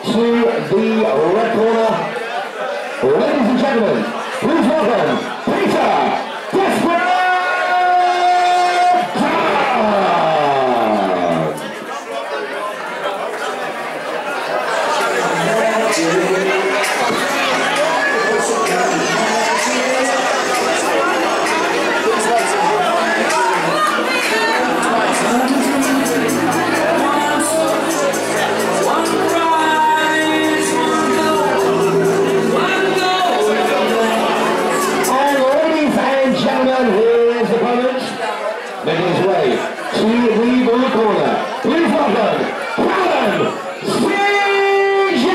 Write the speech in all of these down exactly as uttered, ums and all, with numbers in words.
to the red corner. Ladies and gentlemen, please welcome Peter Desperado! Making his way to the blue corner. Please welcome Callum C J!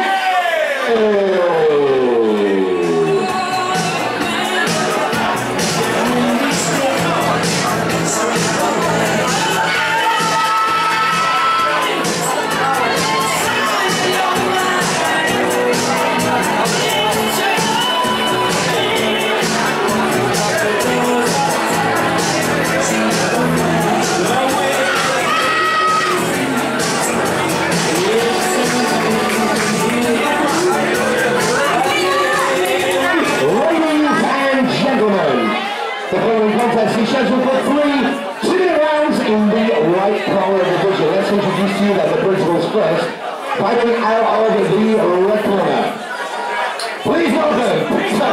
The following contest is scheduled for three two rounds in the right corner division. Let's introduce to you that the principals first, fighting out of the red corner. Please welcome Peter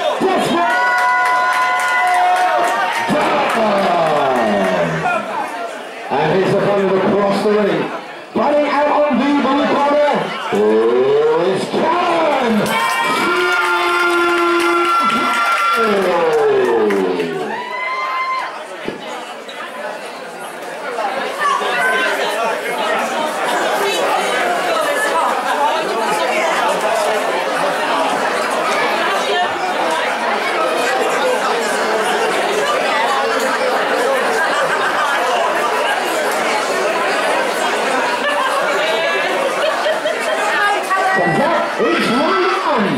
Desperado! And his opponent across the ring, fighting out of the blue corner, is Callum! It's one round.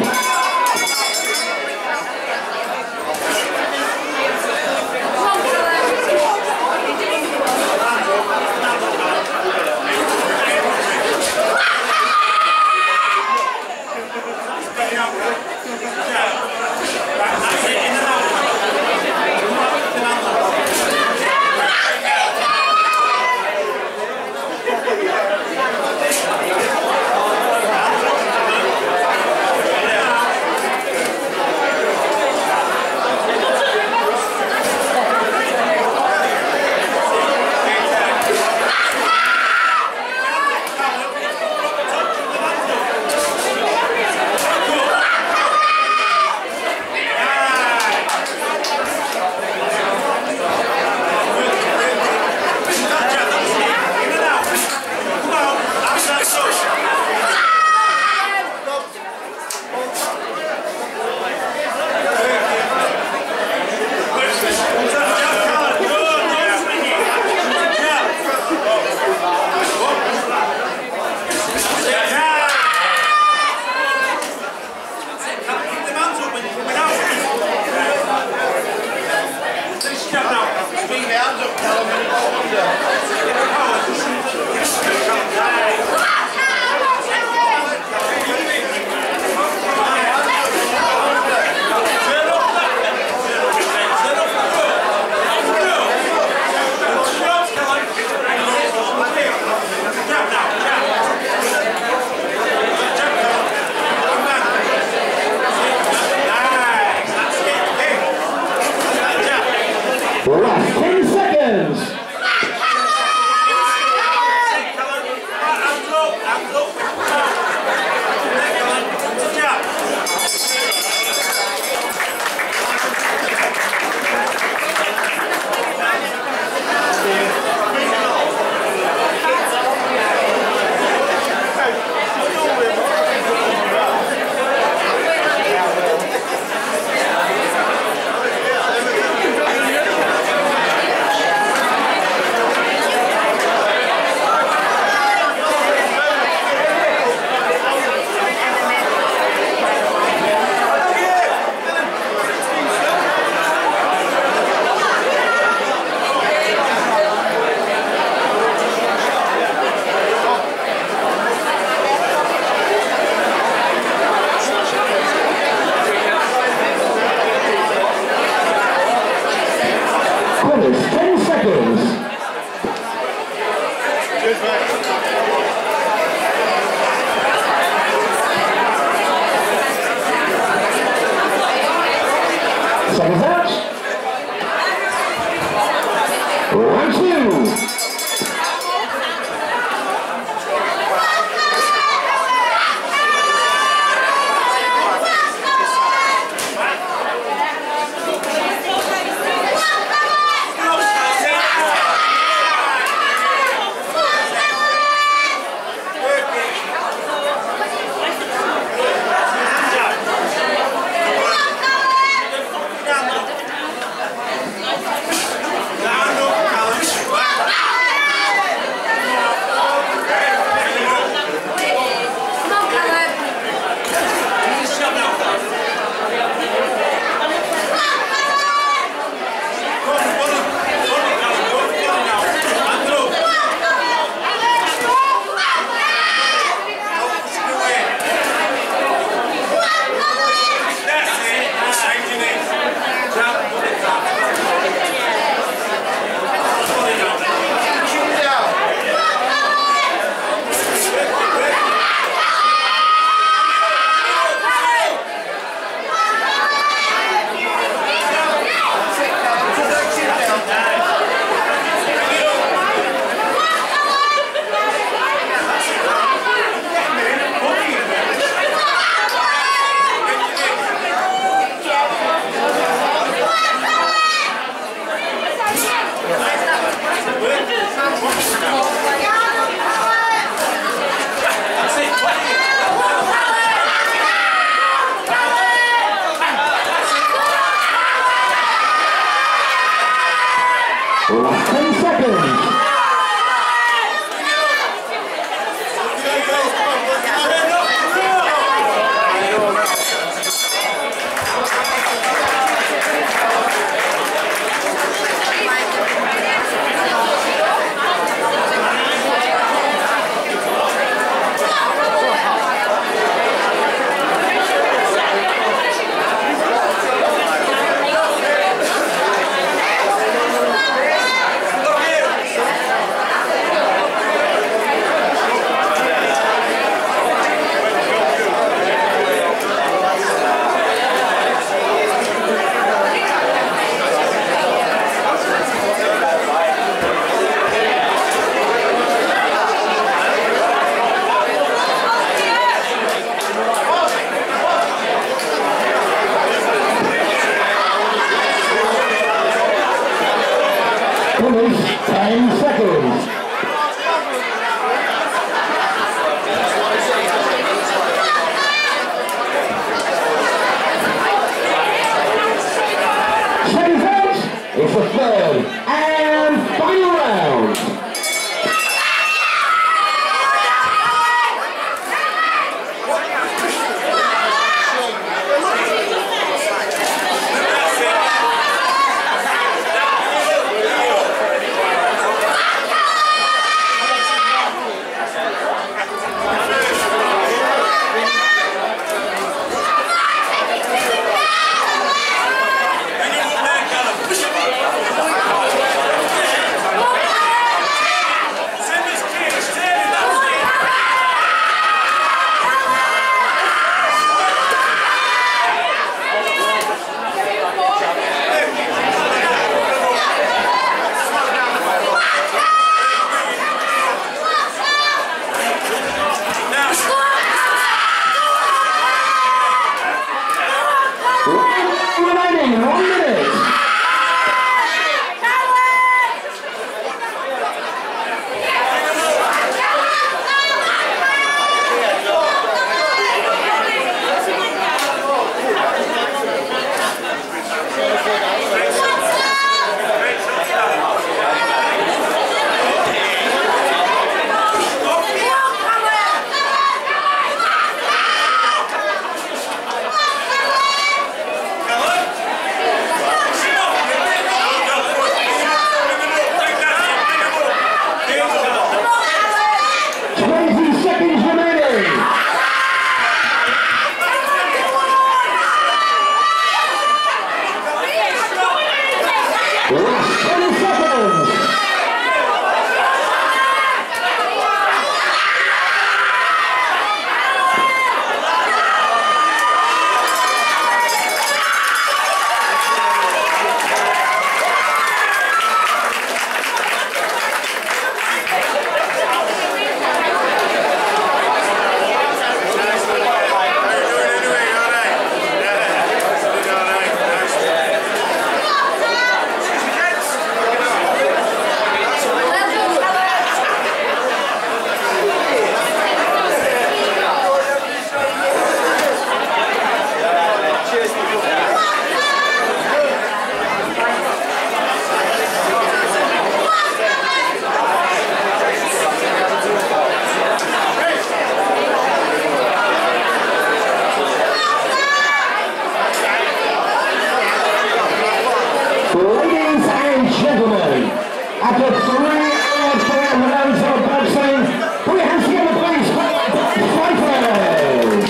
After three hours for Alonso boxing, put your hands together, please. Fighters.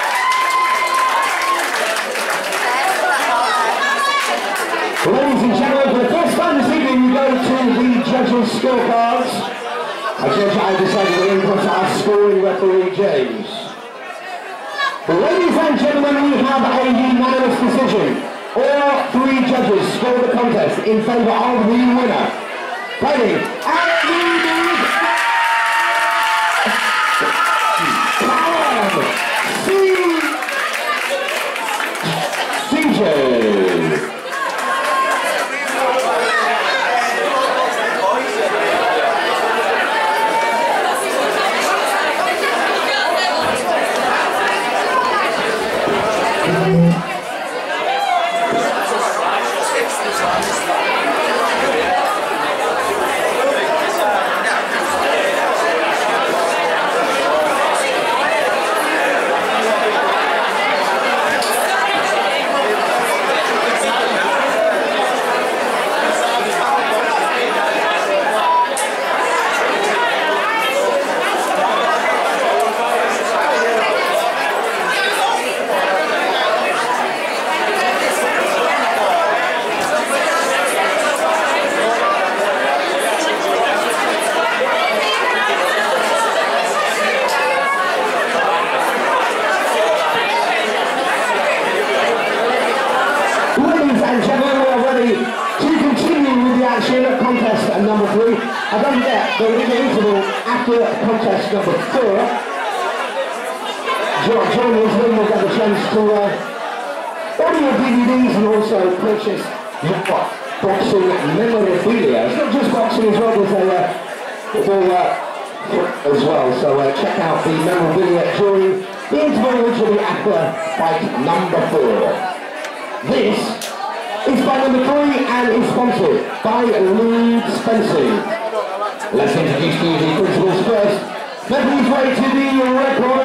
Ladies and gentlemen, for the first time this evening, we go to the judges' scorecards. A judge I decided to input our scoring referee, James. Ladies and gentlemen, we have a unanimous decision. All three judges score the contest in favour of the winner. Fighting out of the C J. Contest number three. I don't forget, there will be an interval after contest number four. John, John will get a chance to uh, order your D V Ds and also purchase your boxing memorabilia. It's not just boxing as well, there's a uh, football uh, as well. So uh, check out the memorabilia during the interval, which will be after fight number four. This is by number three and is sponsored by Leeds Fencing. Let's introduce you the principals first. Making his way to the record.